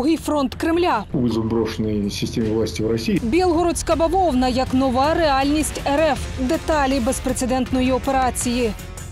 другий фронт Кремля. Вызов брошенной системе власти в России. Білгородська бавовна як нова реальність РФ. Деталі безпрецедентної операції.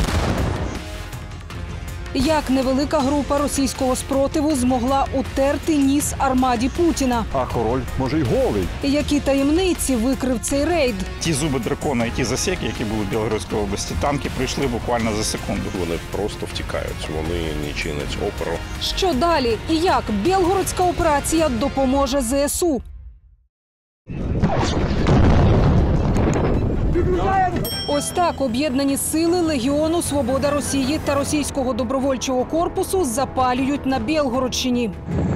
Як невелика група російського спротиву змогла утерти ніс армаді Путіна. А король, може, й голий. Які таємниці викрив цей рейд. Ті зуби дракона і ті засеки, які були в Білгородській області, танки прийшли буквально за секунду. Вони просто втікають, вони не чинять опору. Що далі і як Білгородська операція допоможе ЗСУ? Ось так об'єднані сили Легіону «Свобода Росії» та Російського добровольчого корпусу запалюють на Білгородщині.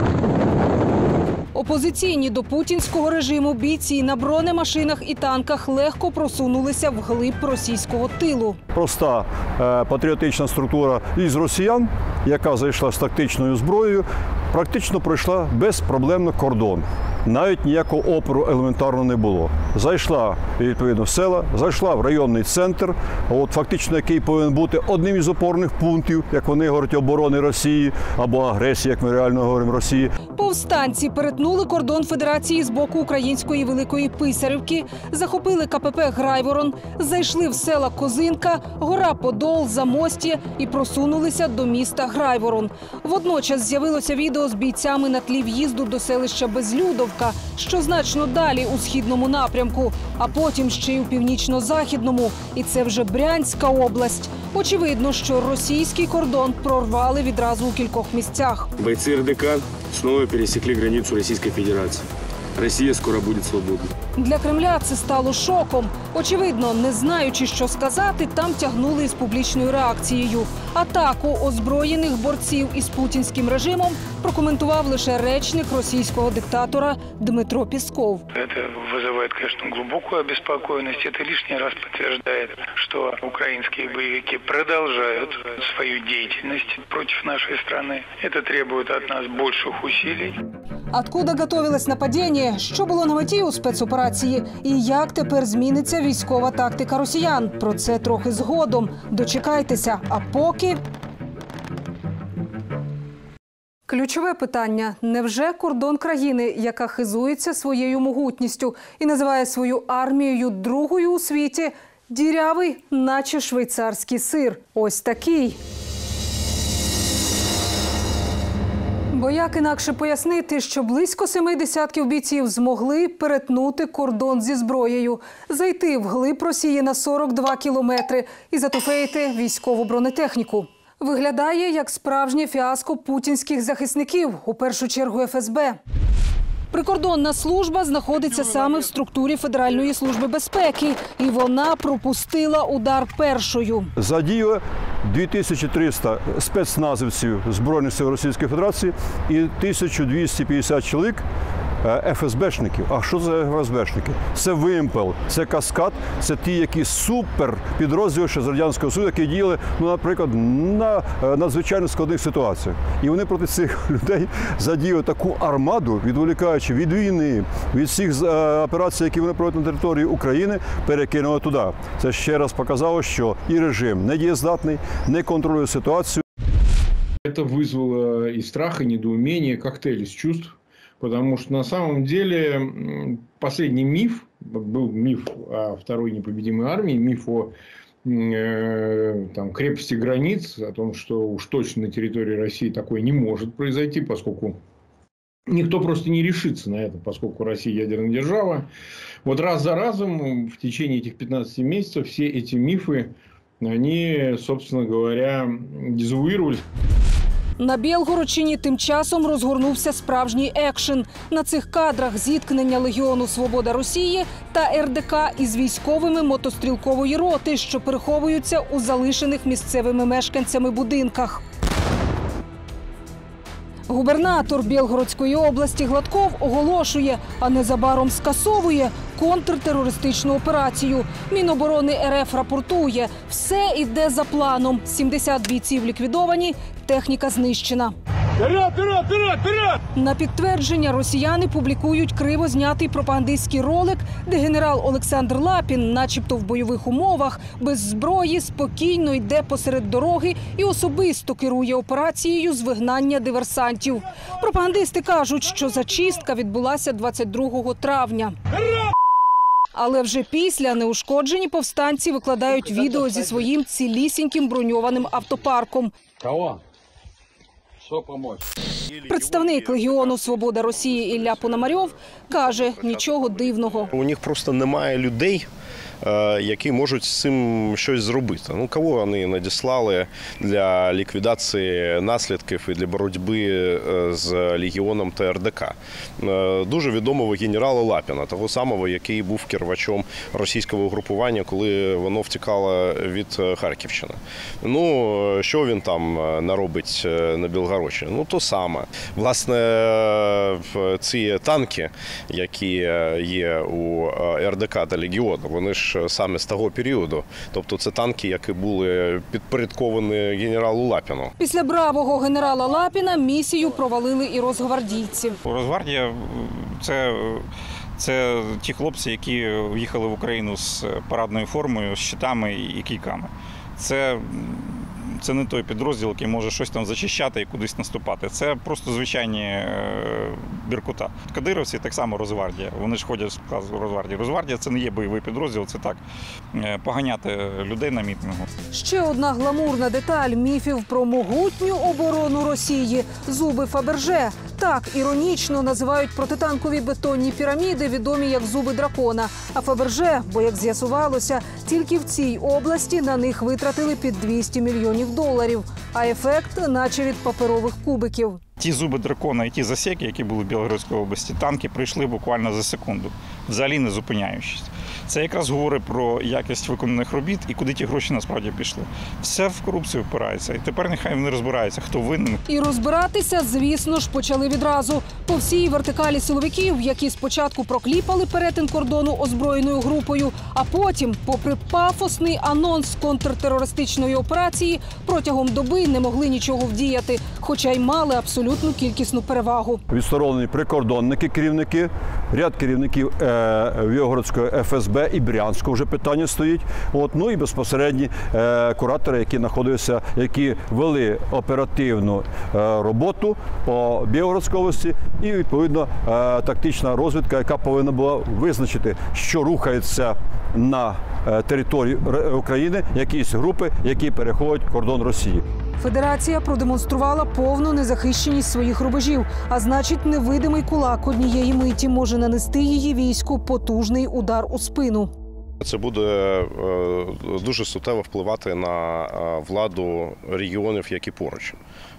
Опозиційні до путінського режиму бійці на бронемашинах і танках легко просунулися вглиб російського тилу. Проста патріотична структура із росіян, яка зайшла з тактичною зброєю, практично пройшла безпроблемно кордон. Навіть ніякого опору елементарно не було. Зайшла, відповідно, в села, зайшла в районний центр, фактично який повинен бути одним із опорних пунктів, як вони говорять, оборони Росії або агресії, як ми реально говоримо, Росії. Повстанці перетнули кордон Федерації з боку української Великої Писарівки, захопили КПП «Грайворон», зайшли в села Козинка, Гора Подол, Замостє і просунулися до міста Грайворон. Водночас з'явилося відео з бійцями на тлі в'їзду до селища Безлюдовка, що значно далі у східному напрямку, а потім ще й у північно-західному. І це вже Брянська область. Очевидно, що російський кордон прорвали відразу у кількох місцях. Бойці РДК знову пересікли границю Російської Федерації. Росія скоро буде свободна. Для Кремля це стало шоком. Очевидно, не знаючи, що сказати, там тягнули із публічною реакцією. Атаку озброєних борців із путінським режимом прокоментував лише речник російського диктатора Дмитро Песков. Це викликає, звісно, глибоку обеспокоєність. Це лишній раз підтверджує, що українські бойовики продовжують свою діяльність проти нашої країни. Це требує від нас більших зусиль. Откуда готовилось нападіння, що було на меті у спецоперації і як тепер зміниться військова тактика росіян? Про це трохи згодом. Дочекайтеся, а поки... Ключове питання – невже кордон країни, яка хизується своєю могутністю і називає свою армією другою у світі, дірявий, наче швейцарський сир? Ось такий. Бо як інакше пояснити, що близько 7 десятків бійців змогли перетнути кордон зі зброєю, зайти вглиб Росії на 42 кілометри і затофеїти військову бронетехніку? Виглядає як справжнє фіаско путінських захисників, у першу чергу ФСБ. Прикордонна служба знаходиться саме в структурі Федеральної служби безпеки. І вона пропустила удар першою. Задіяли 2300 спецназівців Збройних сил Російської Федерації і 1250 чоловік ФСБшників. А що за ФСБшники? Це вимпел, це каскад, це ті, які супер підрозділи ще з Радянського Союзу, які діяли, наприклад, на надзвичайно складних ситуаціях. І вони проти цих людей задіяли таку армаду, відволікаючи від війни, від всіх операцій, які вони проводять на території України, перекинули туди. Це ще раз показало, що і режим недієздатний, не контролює ситуацію. Это вызвало и страх, и недоумение, коктейль из чувств. Потому что на самом деле последний миф, был миф о второй непобедимой армии, миф о крепости границ, о том, что уж точно на территории России такое не может произойти, поскольку никто просто не решится на это, поскольку Россия ядерная держава. Вот раз за разом в течение этих 15 месяцев все эти мифы, они, собственно говоря, дезавуировались. На Білгородщині тим часом розгорнувся справжній екшен. На цих кадрах зіткнення Легіону «Свобода Росії» та РДК із військовими мотострілкової роти, що переховуються у залишених місцевими мешканцями будинках. Губернатор Білгородської області Гладков оголошує, а незабаром скасовує контртерористичну операцію. Міноборони РФ рапортує – все йде за планом. 70 бійців ліквідовані, техніка знищена. На підтвердження росіяни публікують криво знятий пропагандистський ролик, де генерал Олександр Лапін, начебто в бойових умовах, без зброї, спокійно йде посеред дороги і особисто керує операцією з вигнання диверсантів. Пропагандисти кажуть, що зачистка відбулася 22 травня. Але вже після неушкоджені повстанці викладають відео зі своїм цілісіньким броньованим автопарком. Кого? Що помочь? Представник Легіону «Свобода Росії» Ілля Пономарьов каже, нічого дивного. У них просто немає людей, які можуть з цим щось зробити. Ну, кого вони надіслали для ліквідації наслідків і для боротьби з Легіоном та РДК? Дуже відомого генерала Лапіна, того самого, який був керувачом російського угрупування, коли воно втікало від Харківщини. Ну, що він там наробить на Білгородщині? Ну, то саме. Власне, ці танки, які є у РДК та Легіону, вони ж саме з того періоду. Тобто це танки, які були підпорядковані генералу Лапіну. Після бравого генерала Лапіна місію провалили і росгвардійці. Росгвардія – це ті хлопці, які в'їхали в Україну з парадною формою, з щитами і кійками. Це не той підрозділ, який може щось там зачищати і кудись наступати. Це просто звичайні біркута. Кадировці так само Росгвардія. Вони ж ходять з Росгвардії. Росгвардія – це не є бойовий підрозділ, це так, поганяти людей на мітингу. Ще одна гламурна деталь міфів про могутню оборону Росії – зуби Фаберже. Так іронічно називають протитанкові бетонні піраміди, відомі як зуби дракона. А Фаберже, бо, як з'ясувалося, тільки в цій області на них витратили під $200 мільйонів. А ефект наче від паперових кубиків. Ті зуби дракона і ті засіки, які були в Білгородській області, танки прийшли буквально за секунду, взагалі не зупиняючись. Це якраз говорить про якість виконаних робіт і куди ті гроші насправді пішли. Все в корупцію впирається. І тепер нехай вони розбираються, хто винен. І розбиратися, звісно ж, почали відразу. По всій вертикалі силовиків, які спочатку прокліпали перетин кордону озброєною групою, а потім, попри пафосний анонс контртерористичної операції, протягом доби не могли нічого вдіяти, хоча й мали абсолютну кількісну перевагу. Відсторонені прикордонники, керівники, ряд керівників Вівгородського ФСБ і Брянського вже питання стоїть. Ну і безпосередні куратори, які знаходилися, які вели оперативну роботу по Білгородській області і, відповідно, тактична розвідка, яка повинна була визначити, що рухається на території України, якісь групи, які переходять кордон Росії. Федерація продемонструвала повну незахищеність своїх рубежів, а значить, невидимий кулак однієї миті може нанести її війську потужний удар у спину. Це буде дуже суттєво впливати на владу регіонів, які поруч.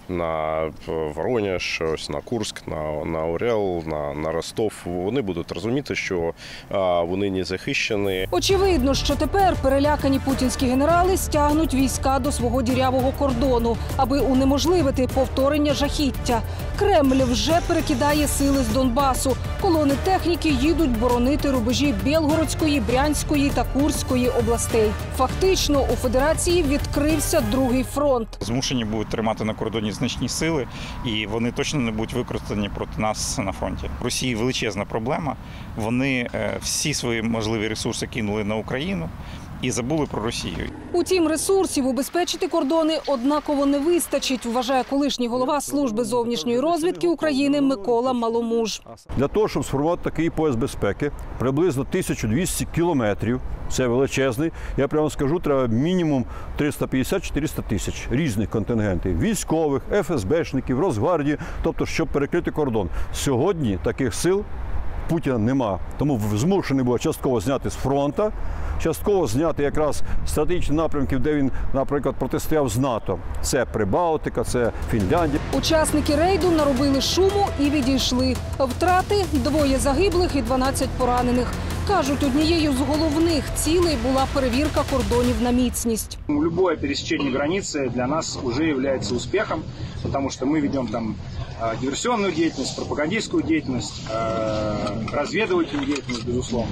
На Воронеж, на Курськ, на Орел, на Ростов. Вони будуть розуміти, що вони не захищені. Очевидно, що тепер перелякані путінські генерали стягнуть війська до свого дірявого кордону, аби унеможливити повторення жахіття. Кремль вже перекидає сили з Донбасу. Колони техніки їдуть боронити рубежі Білгородської, Брянської та Курської областей. Фактично, у Федерації відкрився другий фронт. Змушені будуть тримати на кордоні значні сили, і вони точно не будуть використані проти нас на фронті. В Росії величезна проблема. Вони всі свої можливі ресурси кинули на Україну і забули про Росію. Утім, ресурсів убезпечити кордони однаково не вистачить, вважає колишній голова Служби зовнішньої розвідки України Микола Маломуж. Для того, щоб сформувати такий пояс безпеки, приблизно 1200 кілометрів, це величезний, я прямо скажу, треба мінімум 350-400 тисяч різних контингентів, військових, ФСБшників, Росгвардії, тобто, щоб перекрити кордон. Сьогодні таких сил Путіна нема, тому змушений був частково зняти з фронту, частково зняти якраз стратегічні напрямки, де він, наприклад, протистояв з НАТО. Це Прибалтика, це Фінляндія. Учасники рейду наробили шуму і відійшли. Втрати – 2 загиблих і 12 поранених. Кажуть, однією з головних цілей була перевірка кордонів на міцність. Любое пересечение границы для нас уже является успехом, потому что мы ведем там диверсионную деятельность, пропагандистскую деятельность, разведывательную деятельность, безусловно.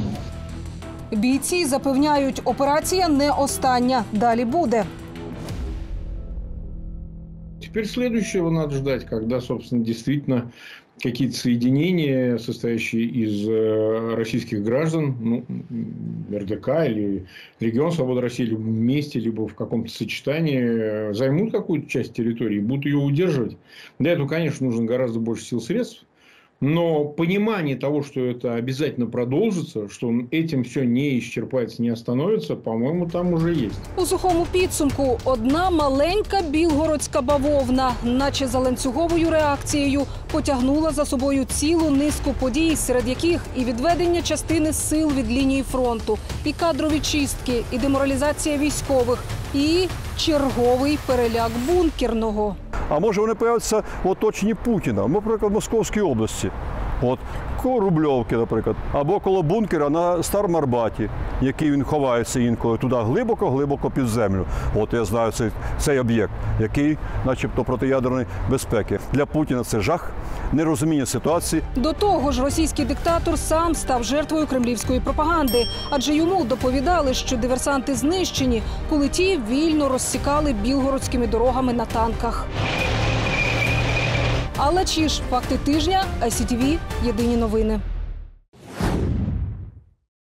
Бійці запевняють, операція не остання. Далі буде. теперь следующего надо ждать, когда, собственно, действительно какие-то соединения, состоящие из российских граждан, ну, РДК или Регион Свободы России, либо вместе, либо в каком-то сочетании займут какую-то часть территории и будут ее удерживать. Для этого, конечно, нужно гораздо больше сил и средств. Но понимание того, что это обязательно продовжится, що этим все не исчерпается, не остановится, по-моему, там уже есть. У сухому підсумку одна маленька білгородська бавовна, наче за ланцюговою реакцією, потягнула за собою цілу низку подій, серед яких і відведення частини сил від лінії фронту, і кадрові чистки, і деморалізація військових, і черговий переляк бункерного. А може вони появляться в оточенні Путіна, наприклад, в Московській області. От, коло Рубльовки, наприклад, або коло бункера на Старому Арбаті, який він ховається інколи туди глибоко-глибоко під землю. От я знаю цей об'єкт, який начебто протиядерної безпеки. Для Путіна це жах, нерозуміння ситуації. До того ж, російський диктатор сам став жертвою кремлівської пропаганди, адже йому доповідали, що диверсанти знищені, коли ті вільно розсікали білгородськими дорогами на танках. Алла Чіш, факти тижня, ICTV, єдині новини.